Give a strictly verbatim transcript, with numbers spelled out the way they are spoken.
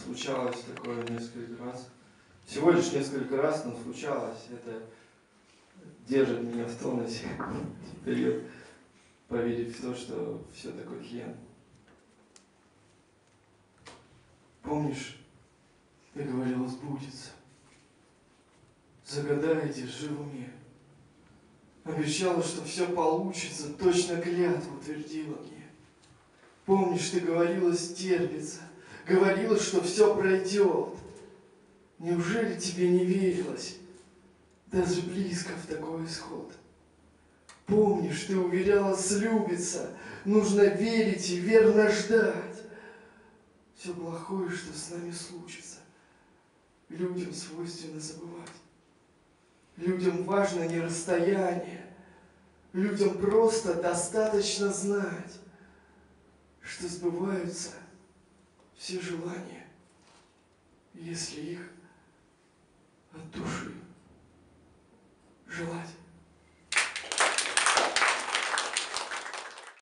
случалось такое несколько раз. Всего лишь несколько раз, но случалось. Это держит меня в тонусе, дает поверить в то, что все такое хрен. Помнишь, ты говорила, сбудется. Загадаете, живу мир. Обещала, что все получится, точно клятву твердила мне. Помнишь, ты говорила, стерпится, говорила, что все пройдет. Неужели тебе не верилось даже близко в такой исход? Помнишь, ты уверяла, слюбится, нужно верить и верно ждать. Все плохое, что с нами случится, людям свойственно забывать. Людям важно не расстояние, людям просто достаточно знать, что сбываются все желания, если их от души желать.